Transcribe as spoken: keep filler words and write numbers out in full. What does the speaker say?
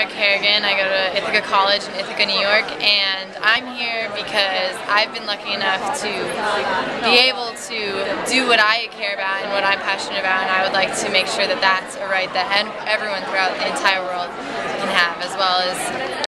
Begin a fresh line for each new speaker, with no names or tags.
Harrigan. I go to Ithaca College in Ithaca, New York, and I'm here because I've been lucky enough to be able to do what I care about and what I'm passionate about, and I would like to make sure that that's a right that everyone throughout the entire world can have, as well as